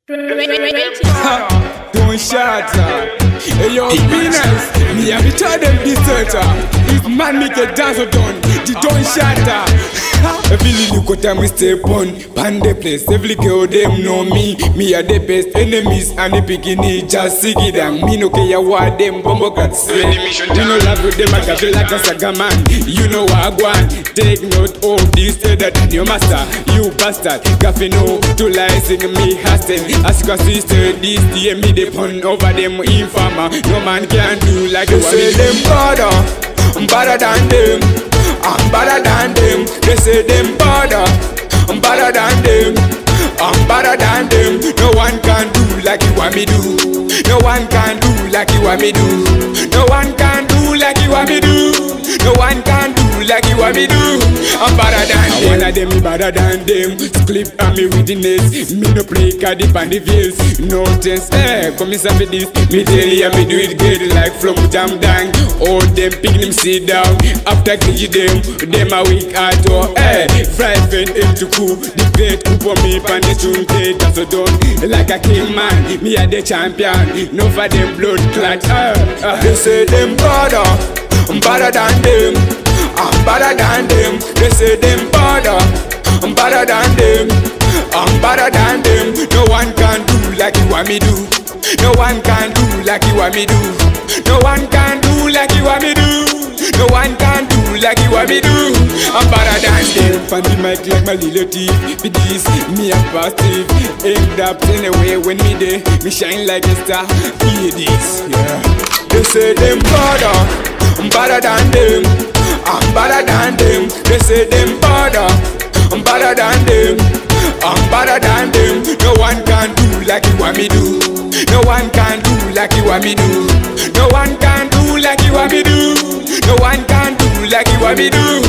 Don't shatter. Hey yo, be nice. Me have to tell them this theater. If man make a dance or done, the don't shatter. Every little cut time we step on the place. Every girl them know me. Me are the best enemies and the beginning just sig it down. Me no care what them bumbo got say. You know love with them I got feel like a saga man. You know what I want. Take note of this that your master, you bastard. Gaffy no to lie sing me hastin. Ask your sister this DM me the pun over them informer. No man can do like you say them brother. I'm better than them. I'm better than them. They say them better. I'm better than them. I'm better than them. No one can do like you want me do. No one can do like you want me do. No one can do like you want me do. No one can do like you want me do. I'm better than them. One of them me better than them. Clip on me with the nets. Me no play card on the fields. No chance. Come inside with this. Me tell you me do it good like from jam dang. All them pick them sit down. After catch them a week at all. Fry fan into cool. The great coup for me pan the tune take so done. Like a king man. Me a the champion. No for them blood clot. They say them brother. I'm better than them. I'm better than them. They say them better. I'm better than them. I'm better than them. No one can do like you want me do. No one can do like you want me do. No one can do like you want me do. No one can do like you want me do. I'm better than them. Find the mic like my little teeth. With this, me a positive. Aimed up anyway when me there. Me shine like a star. Hear this, yeah. They say them better. I'm better than them. I'm better than them. They say them better. I'm better than them. I'm better than them. No one can do like you want me do. No one can do like you want me do. No one can do like you want me do. No one can do like you want me do.